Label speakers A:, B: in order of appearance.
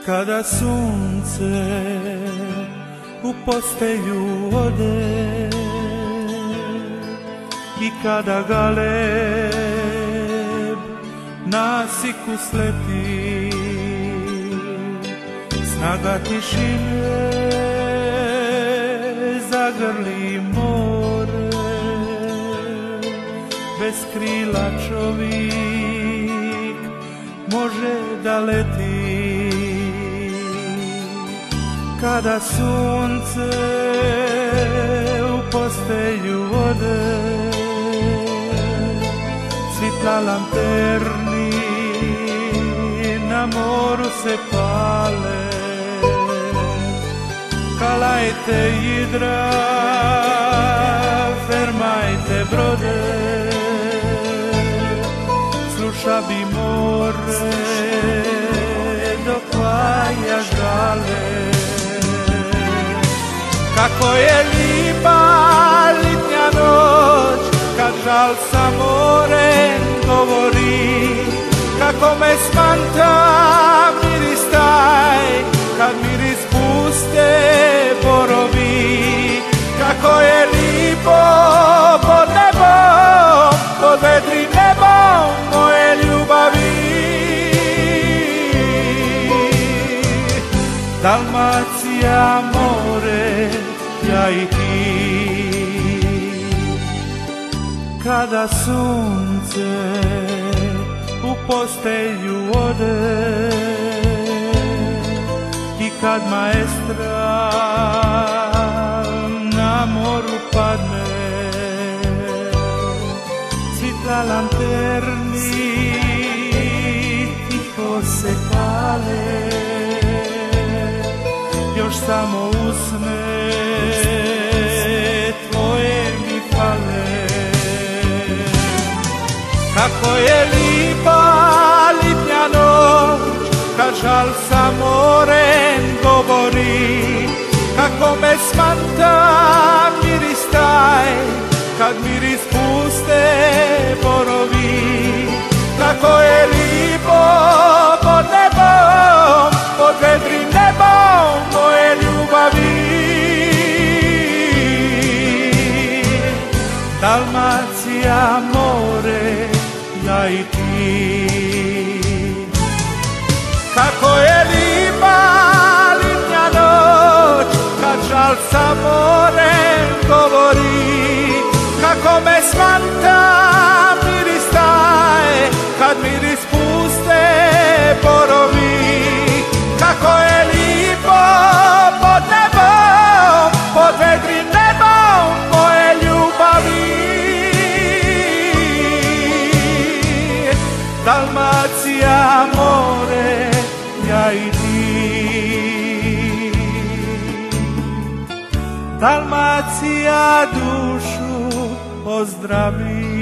A: Kada sunce u postelju ode i kada galeb nasiku sleti, snaga tišine zagrli more, bez krila čovjek može da leti. Kada sunce u postelju ode, svitla lanterni na moru se pale. Kalajte jidra, fermajte brode, sluša bi more dok vaja žale. Kako je lipa litnja noć, kad žal sa morem govori, kako me smanta miris taj, kad miris puste borovi. Kako je lipo pod nebom, pod vedrim nebom moje ljubavi. Dalmacija more, ja i ti. Kada sunce u postelju ode i kad maestra na moru padne, svitla lanterni tiho se pale, još samo usne tvoje mi fale. Kako je lipa litnja noć, kad žal sa morem govori, kako me smanta miris taj, kad miris puste borovi. Kako je lipo pod nebom, pod vedrim nebom moje ljubavi. Dalmacija more, ja i ti. Kako je lipa litnja noć, kad žal sa morem govori, kako me smanta miris taj, kad miris puste borovi. Kako je lipo pod nebom, pod vedrim nebom moje ljubavi. Dalmacija more, ja i ti. Dalmacija dušu pozdravi.